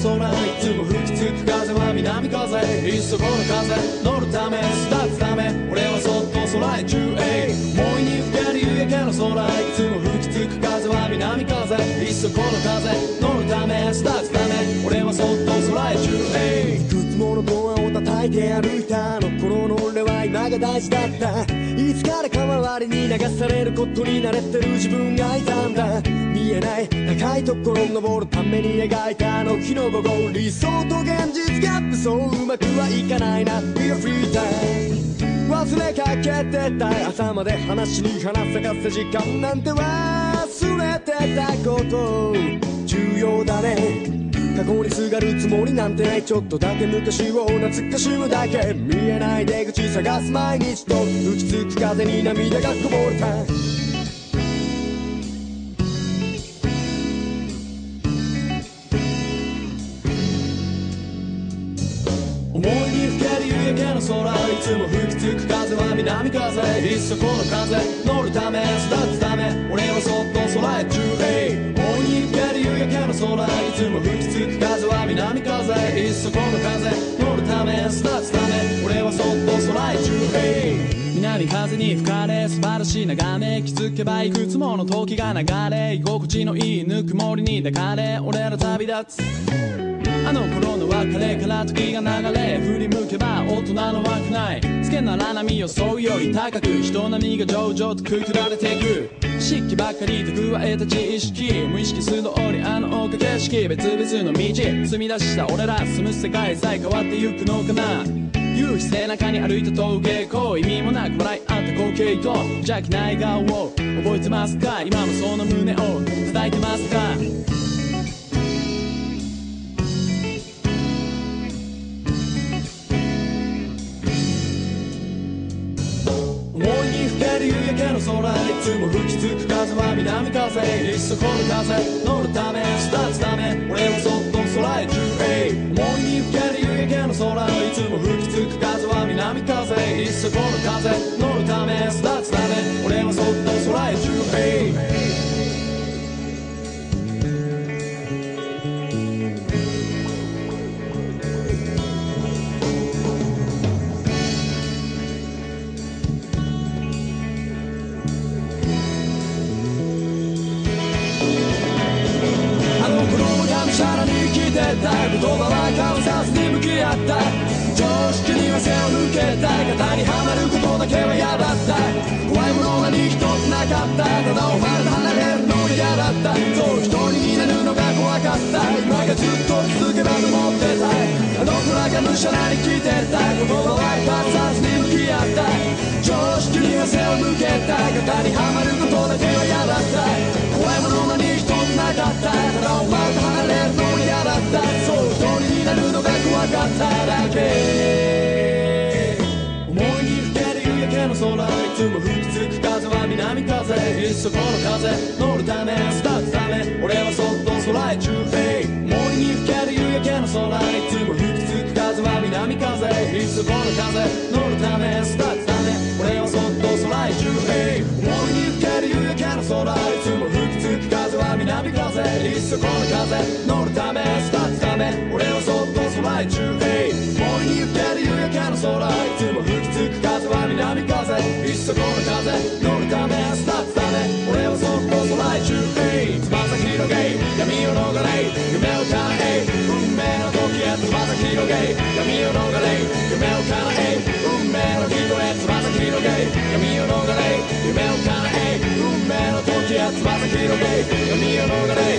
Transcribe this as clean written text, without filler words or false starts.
空いつも吹きつく風は南風いっそこの風乗るため育つため俺はそっと空へ中へ思いにふける夕焼けの空いつも吹きつく風は南風いっそこの風乗るため育つため俺はそっと空へ中へいくつものドアを叩いて歩いたあの頃の俺は今が大事だったいつからか周りに流されることに慣れてる自分がいたんだ見えない高いところを登るために描いたあの日の午後理想と現実ギャップそううまくはいかないな Be a free time 忘れかけてた朝まで話に話せかせ時間なんて忘れてたこと重要だね過去にすがるつもりなんてないちょっとだけ昔を懐かしむだけ見えない出口探す毎日と吹きつく風に涙がこぼれた思いにふける夕焼けの空いつも吹きつく風は南風いっそこの風乗るため育つため俺はそっと空へ中へ思いにふける夕焼けの空いつも吹きつく風は南風いっそこの風乗るため育つため俺はそっと空へ中へ南風に吹かれ素晴らしい眺め気づけばいくつもの時が流れ居心地のいいぬくもりに抱かれ俺ら旅立つあの頃の別れから時が流れ振り向けば大人の枠内つけなら波を沿うより高く人並みが上々とくくられていく湿気ばっかり蓄えた知識無意識素通りあの丘景色別々の道積み出した俺ら住む世界さえ変わってゆくのかな夕日背中に歩いた陶芸こう意味もなく笑い合った光景と邪気ない顔を覚えてますか今もその胸を叩いてますか思いにふける夕焼けの空いつも吹きつく風は南風いっそこの風乗るため育つため俺はそっと空へ中へ思いにふける夕焼けの空いつも吹きつく風は南風いっそこの風乗るため育つため俺はそっと空へ中へさらに生きてた言葉は顔さずに向き合った常識には背を向けた型にはまることだけは嫌だった怖いもの何一つなかったただお前と離れるのが嫌だったそう一人になるのが怖かった今がずっと続けばと思ってたあの子らがむしゃらに生きてた言葉は顔さずに向き合った常識には背を向けた型にはまることだけは嫌だった怖いもの何一つなかったただお前と離れるのが嫌だったそう一人になるのが怖かっただけ思いにふける夕焼けの空いつも吹きつく風は南風いっそこの風乗るため育つため俺はそっと空へ中へ思いにふける夕焼けの空いつも吹きつく風は南風いっそこの風乗るため育つため俺はそっと空へ中へ思いにふける夕焼けの空いつも吹きつく風は南風いっそこの風乗るため育つため俺はそっと空へ中へ思いにふける夕焼けの空いつも吹きつく風は南風いっそこの風乗るため育つため俺はそっと空へ中へ翼広げ闇を逃れ夢を叶え運命の時へ翼広げ闇を逃れ夢を叶え運命の人へ翼広げ闇を逃れ夢を叶え運命の時へ翼広げ闇を逃れ